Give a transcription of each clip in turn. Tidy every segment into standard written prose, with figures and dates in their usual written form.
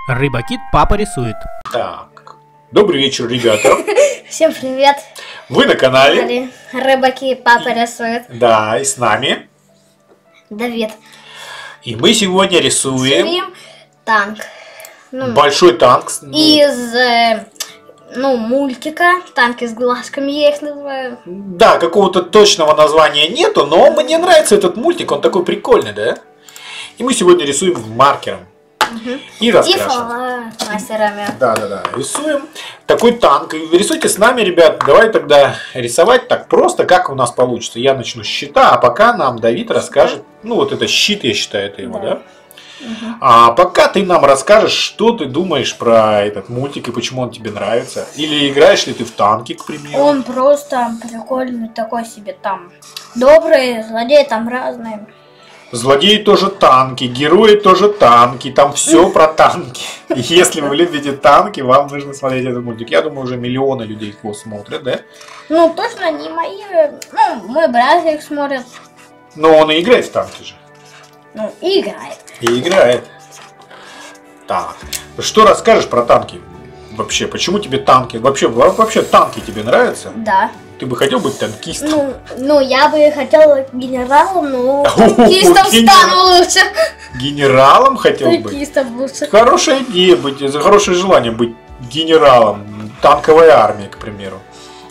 Рыбакит папа рисует. Так, добрый вечер, ребята. Всем привет. Вы на канале Рыбаки папа рисует. Да, и с нами Давид. И мы сегодня рисуем танк. большой танк. Из мультика. Танки с глазками, я их называю. Да, какого-то точного названия нету, но мне нравится этот мультик, он такой прикольный, да? И мы сегодня рисуем маркером. И раскрашиваем. Мастерами. Да, рисуем такой танк. И рисуйте с нами, ребят. Давай тогда рисовать так просто, как у нас получится. Я начну с щита, а пока нам Давид расскажет. Ну, вот это щит, я считаю, это его, да? А пока ты нам расскажешь, что ты думаешь про этот мультик и почему он тебе нравится. Или играешь ли ты в танки, к примеру. Он просто прикольный такой себе там. Добрый, злодеи там разные. Злодеи тоже танки, герои тоже танки, там все про танки. И если вы любите танки, вам нужно смотреть этот мультик. Я думаю, уже миллионы людей его смотрят, да? Ну, точно не мои, мой брат их смотрит. Но он и играет в танки же. Ну, и играет. И играет. Так, что расскажешь про танки? Вообще, почему тебе танки? Вообще танки тебе нравятся? Да. Ты бы хотел быть танкистом? Ну, я бы хотел генералом, но танкистом стану лучше. Генералом хотел быть? Танкистом лучше. Хорошая идея быть, хорошее желание быть генералом танковой армии, к примеру.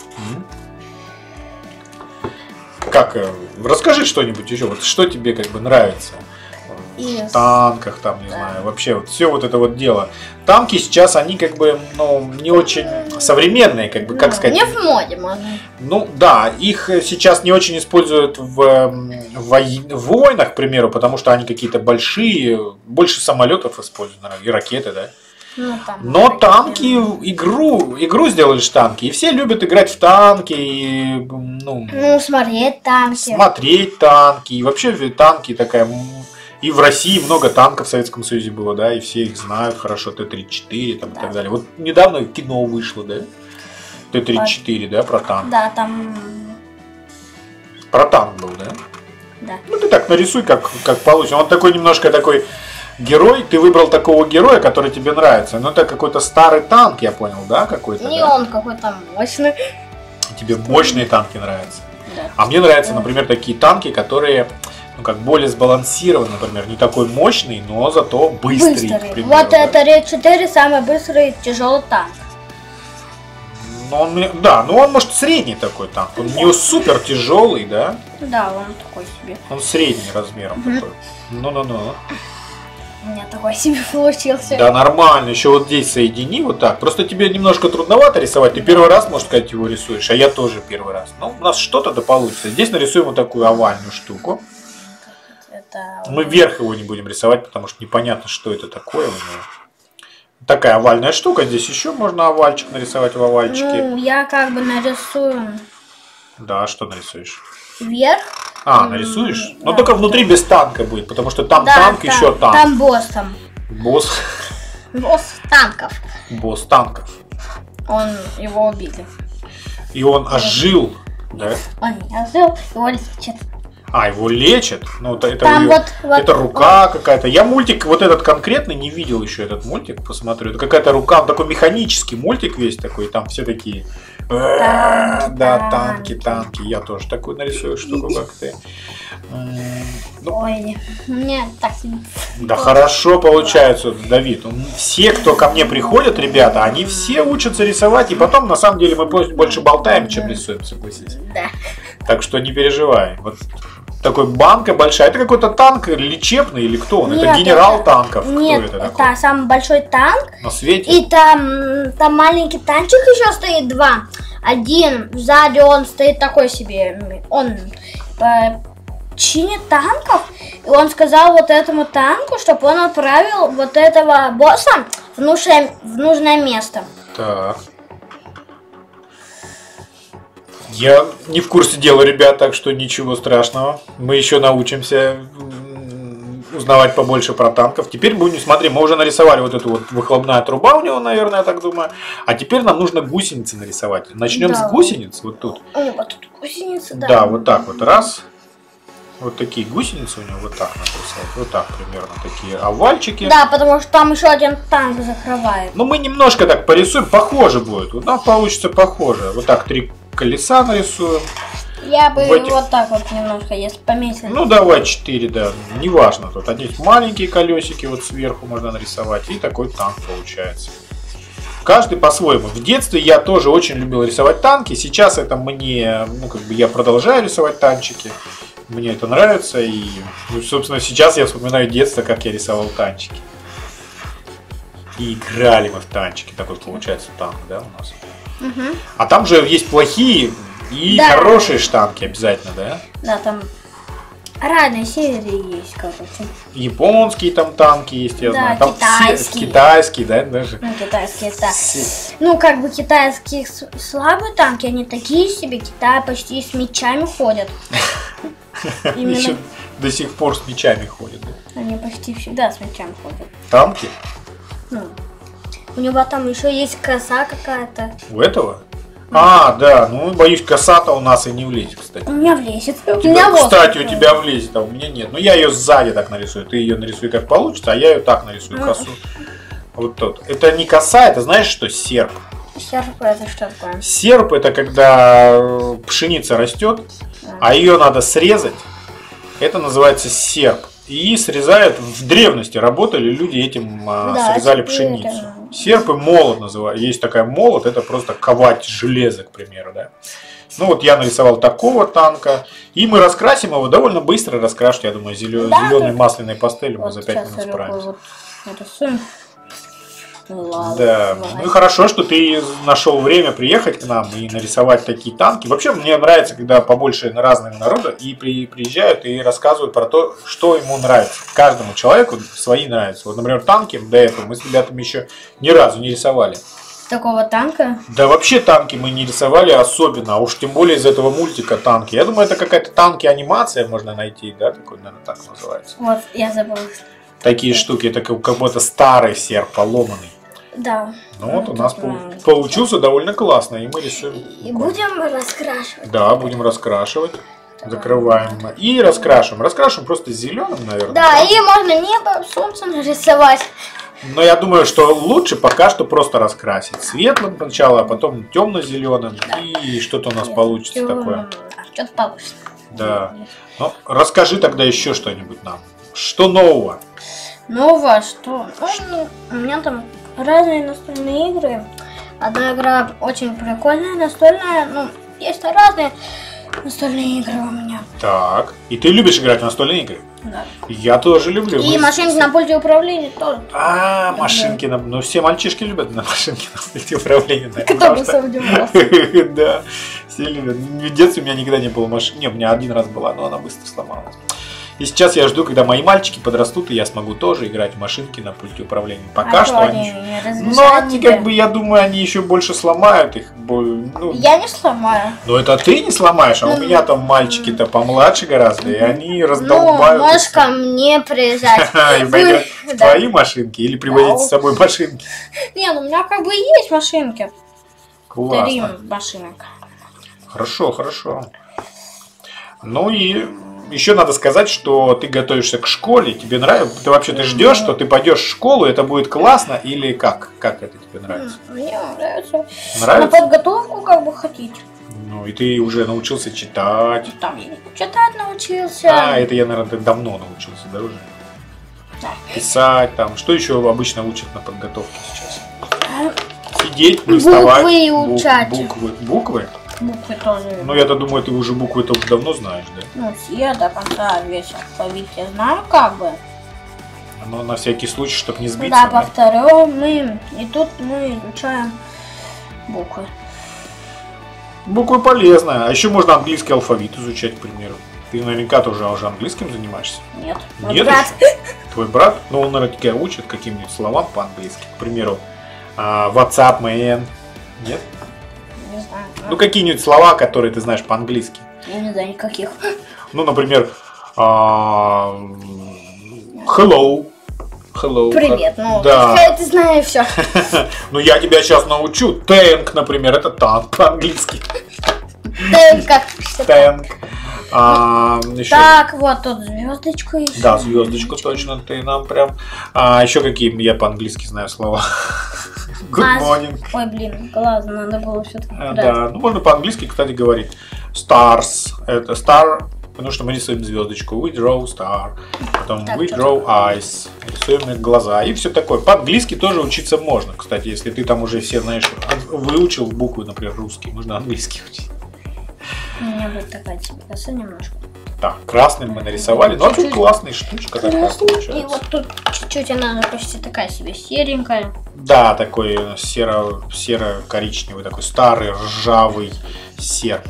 Как, расскажи что-нибудь еще, вот что тебе как бы нравится? В танках, там, не знаю, вообще вот все вот это вот дело. Танки сейчас, они как бы, не очень современные, как бы, как сказать. Не в моде, можно. Ну, да, их сейчас не очень используют в войнах, к примеру, потому что они какие-то большие, больше самолетов используют, наверное, и ракеты, да. Но танки, игру сделали ж танки, и все любят играть в танки, и, смотреть танки. Смотреть танки, и вообще танки такая... И в России много танков в Советском Союзе было, да, и все их знают хорошо, Т-34 там, и так далее. Вот недавно кино вышло, да, Т-34, да, про танк. Да, там... Про танк был, да? Да. Ну ты так нарисуй, как получится. Он такой немножко такой герой, ты выбрал такого героя, который тебе нравится. Но это какой-то старый танк, я понял, да, какой-то? Не, да? он какой-то мощный. Тебе мощные танки нравятся? Да. А мне нравятся, например, такие танки, которые... как более сбалансирован, например, не такой мощный, но зато быстрый. Примеру, вот это Т-4 самый быстрый тяжелый танк. Он может средний такой танк. Он не супер тяжелый, да? Да, он такой себе. Он средний размером такой. У меня такой себе получился. Да, нормально. Еще вот здесь соедини вот так. Просто тебе немножко трудновато рисовать. Ты первый раз, может сказать, его рисуешь, а я тоже первый раз. Ну, у нас что-то да получится. Здесь нарисуем вот такую овальную штуку. Мы вверх его не будем рисовать, потому что непонятно, что это такое у него. Такая овальная штука. Здесь еще можно овальчик нарисовать в овальчике. Ну, я как бы нарисую. Да, что нарисуешь? Вверх. Нарисуешь? Но только внутри без танка будет, потому что там танк, еще танк. Там босс там. Босс? Босс танков. Босс танков. Его убили. И он ожил, да? Он не ожил, его лечат. Его лечат? Ну, Там это рука какая-то. Я мультик вот этот конкретный не видел еще, этот мультик, посмотрю. Это какая-то рука, он такой механический мультик весь такой, там все такие... Да, танки. Я тоже такую нарисую штуку, как ты. Ой, мне так себе. Да хорошо получается, Давид. Все, кто ко мне приходят, ребята, они все учатся рисовать, и потом, на самом деле, мы больше болтаем, чем рисуем, согласись. Да. Так что не переживай. Вот такой банка большая. Это какой-то танк лечебный или кто он? Нет, это генерал танков. Нет, кто это такой? Это самый большой танк. На свете? И там маленький танчик еще стоит два. Один сзади он стоит такой себе. Он чинит танков. И он сказал вот этому танку, чтобы он отправил вот этого босса в нужное место. Так. Я не в курсе дела, ребят, так что ничего страшного. Мы еще научимся узнавать побольше про танков. Теперь будем, смотри, мы уже нарисовали вот эту вот выхлопная труба у него, наверное, я так думаю. А теперь нам нужно гусеницы нарисовать. Начнем с гусениц, вот тут. Вот тут гусеницы, да. Да, вот так вот, раз. Вот такие гусеницы у него, вот так надо рисовать. Вот так примерно такие овальчики. Да, потому что там еще один танк закрывает. Ну мы немножко так порисуем, похоже будет. Вот нам получится похоже. Вот так 3 колеса нарисуем. Я бы вот так вот немножко, если поменьше. Ну давай 4, да. Неважно. Тут одни маленькие колесики вот сверху можно нарисовать. И такой танк получается. Каждый по-своему. В детстве я тоже очень любил рисовать танки. Сейчас это мне, ну как бы я продолжаю рисовать танчики. Мне это нравится. И, ну, собственно, сейчас я вспоминаю детство, как я рисовал танчики. И играли мы в танчики. Такой получается танк, да, у нас. Угу. А там же есть плохие и хорошие штанки обязательно, да? Да, там разные серии есть, короче. Японские там танки есть, я знаю. Там китайские. Китайские, да, даже. Ну, китайские, да. Ну, как бы китайские слабые танки, они такие себе. Китай почти с мечами ходят. Еще до сих пор с мечами ходят. Они почти всегда с мечами ходят. Танки? Ну, у него там еще есть коса какая-то. У этого? А, да, ну боюсь, коса-то у нас и не влезет, кстати. У меня влезет. Кстати, у тебя влезет, а у меня нет. Ну я ее сзади так нарисую. Ты ее нарисуй как получится, а я ее так нарисую, косу. Вот тут. Это не коса, это знаешь что? Серп. Серп это что такое? Серп это когда пшеница растет, а ее надо срезать. Это называется серп. И срезают, в древности работали люди этим, срезали пшеницу. Серп и молот называют. Есть такая молот, это просто ковать железо, к примеру, да. Ну вот я нарисовал такого танка. И мы раскрасим его довольно быстро раскрашивать, я думаю, зеленой масляной пастелью мы за 5 минут справимся. Да, ну и хорошо, что ты нашел время приехать к нам и нарисовать такие танки. Вообще мне нравится, когда побольше разных народов и приезжают и рассказывают про то, что ему нравится. Каждому человеку свои нравятся. Вот, например, танки до этого мы с ребятами еще ни разу не рисовали. Такого танка? Да вообще танки мы не рисовали особенно, а уж тем более из этого мультика танки. Я думаю, это какая-то танки-анимация можно найти, да, такой, наверное, так называется. Вот, я забыла. Такие штуки, это как будто старый серп, поломанный. Да. Ну вот у нас получился довольно классно, и мы рисуем. И будем раскрашивать. Да, будем раскрашивать. Закрываем и раскрашиваем. Раскрашиваем просто зеленым, наверное. Да, и можно небо, солнце нарисовать. Но я думаю, что лучше пока что просто раскрасить. Светлым сначала, а потом темно-зеленым. Да. И что-то у нас получится такое. Что-то получится. Да. Ну, расскажи тогда еще что-нибудь нам. Что нового? Нового, что? Ну, у меня там разные настольные игры. Одна игра очень прикольная, настольная. Ну, есть разные настольные игры у меня. Так. И ты любишь играть в настольные игры? Да. Я тоже люблю. И машинки на пульте управления тоже. А, машинки на... Ну, все мальчишки любят на машинке на пульте управления. Кто бы сомневался. Да, все любят. В детстве у меня никогда не было машины. Не, у меня один раз была, но она быстро сломалась. И сейчас я жду, когда мои мальчики подрастут, и я смогу тоже играть в машинки на пульте управления. Пока что они... Но они, как бы, я думаю, они еще больше сломают их. Ну, я не сломаю. Ну это ты не сломаешь, а у меня там мальчики-то помладше гораздо, и они раздолбают. Ну, можешь ко мне приезжать. И поиграть в твои машинки или привозить с собой машинки? Не, ну у меня как бы есть машинки. Классно. 3 машинок. Хорошо, хорошо. Ну и... Еще надо сказать, что ты готовишься к школе, тебе нравится, ты вообще ждешь, что ты пойдешь в школу, это будет классно или как? Как это тебе нравится? Мне нравится. Нравится? На подготовку как бы хотите. Ну и ты уже научился читать. Там я читать научился. А, это я, наверное, давно научился, да, уже? Да. Pисать там. Что еще обычно учат на подготовке сейчас? Сидеть, не вставать. Буквы учать. Буквы? Буквы тоже. Ну, я-то думаю, ты уже буквы-то уже давно знаешь, да? Ну, все до конца весь алфавит я знаю, как бы. Но на всякий случай, чтобы не сбиться. Да, повторю, мы и тут мы изучаем буквы. Буквы полезно. А еще можно английский алфавит изучать, к примеру. Ты наверняка тоже уже английским занимаешься? Нет. Нет брат. Твой брат? Ну, он, наверное, тебя учит каким-нибудь словам по-английски. К примеру, WhatsApp, man. Нет? Не знаю. Ну, какие-нибудь слова, которые ты знаешь по-английски. Я не знаю никаких. Ну, например, hello. Hello. Привет, ну, да. Ты знаешь все. Ну, я тебя сейчас научу. Tank, например, это танк по-английски. Танк как? Tank. Еще... Так, вот тут звездочку еще. Да, звездочку точно ты нам прям. Еще какие я по-английски знаю слова. Good morning. Ой, блин, классно, надо было все-таки. Да, ну можно по-английски, кстати, говорить. Stars. Это star, потому что мы рисуем звездочку. We draw star. Потом так, we draw eyes. Рисуем их глаза. И все такое. По-английски тоже учиться можно. Кстати, если ты там уже все, знаешь, выучил буквы, например, русский, можно английский учить. У меня будет такая тебе коса немножко. Так, красным мы нарисовали. Ну, вообще классная штучка такая получается. И вот тут чуть-чуть она почти такая себе серенькая. Да, такой серо-коричневый, такой старый ржавый серп.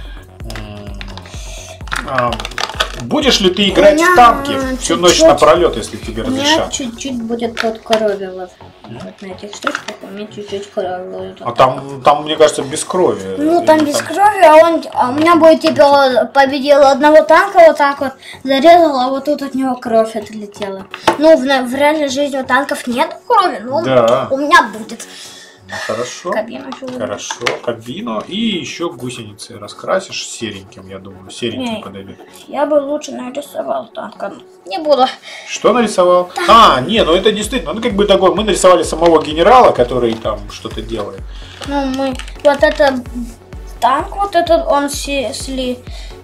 Будешь ли ты играть в танки всю ночь напролет, если тебе разрешат? У меня чуть-чуть будет под крови вот на этих штучках, у меня чуть-чуть крови будет. А там, мне кажется, без крови. Ну, там без крови, а у меня будет, типа, победил одного танка, вот так вот, зарезал, а вот тут от него кровь отлетела. Ну, в реальной жизни у танков нет крови, но да. У меня будет. Хорошо. Кабину. Хорошо, кабину. И еще гусеницы раскрасишь сереньким, я думаю. Сереньким подойдет. Я бы лучше нарисовал танка. Не буду. Что нарисовал? Не, ну это действительно, ну как бы такой, мы нарисовали самого генерала, который там что-то делает. Ну, мы, вот это танк, вот этот, он сильный.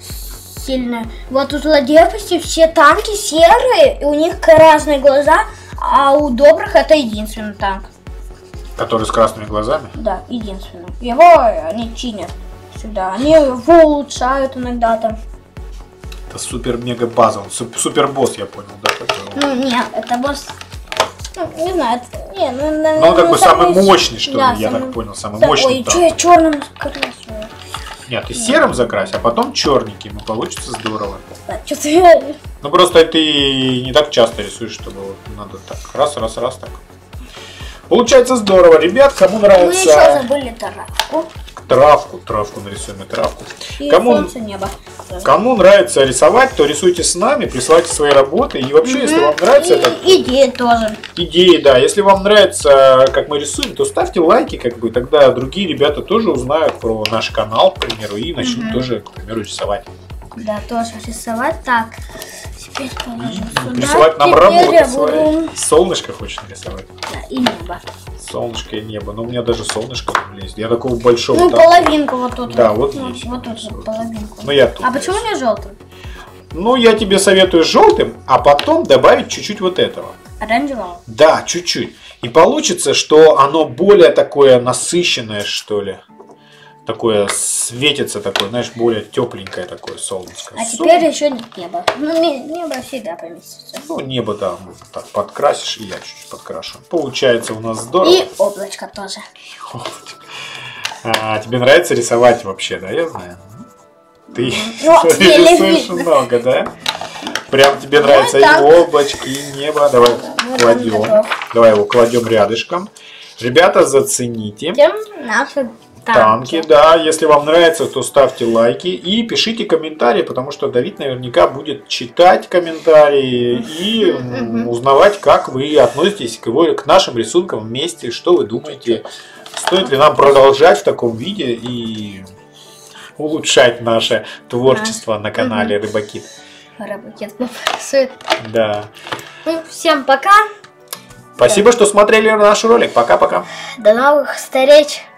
Вот у злодеев почти все танки серые, и у них разные глаза, а у добрых это единственный танк. Который с красными глазами? Да, единственный. Его они чинят сюда. Они его улучшают иногда там. Это супер-мега база. Он супер-босс, я понял, да? Ну, нет, это босс. Ну, не знаю, но он как бы самый мощный, что ли, да, я так понял. Самый мощный. Ой, что я черным закрасила? Нет, ты серым закрась, а потом черненьким, и получится здорово. Да, что-то я... Ну просто ты не так часто рисуешь, чтобы вот надо так раз так. Получается здорово, ребят, кому нравится... Мы еще забыли травку. Травку нарисуем и травку. И солнце, небо. Кому нравится рисовать, то рисуйте с нами, присылайте свои работы. И вообще, если вам нравится... Идеи тоже. Идеи, да. Если вам нравится, как мы рисуем, то ставьте лайки, как бы, тогда другие ребята тоже узнают про наш канал, к примеру, и начнут тоже, к примеру, рисовать. Да, тоже рисовать. Так, теперь положим сюда. Рисовать нам работу свою. Солнышко хочешь нарисовать? Да, и небо. Солнышко и небо. Но у меня даже солнышко влезет. Я такого большого. Ну, половинку вот тут. Да, вот здесь. Вот тут половинку. Ну, я тут. А почему не желтым? Ну, я тебе советую желтым, а потом добавить чуть-чуть вот этого. Оранжевого? Да, чуть-чуть. И получится, что оно более такое насыщенное, что ли. Такое светится, такое, знаешь, более тепленькое такое солнышко. А теперь еще небо. Ну, небо всегда поместится. Ну, небо, да, так подкрасишь, и я чуть-чуть подкрашу. Получается у нас здорово. И облачко тоже. А тебе нравится рисовать вообще, да, я знаю? Ты рисуешь много, да? Прям тебе нравится и облачки, и небо. Давай кладем. Давай его кладем рядышком. Ребята, зацените. Наши танки, да. Если вам нравится, то ставьте лайки и пишите комментарии, потому что Давид наверняка будет читать комментарии и узнавать, как вы относитесь к нашим рисункам вместе, что вы думаете, стоит ли нам продолжать в таком виде и улучшать наше творчество на канале Рыбакит. Рыбакит рисует. Да. Ну, всем пока. Спасибо, что смотрели наш ролик. Пока-пока. До новых встреч.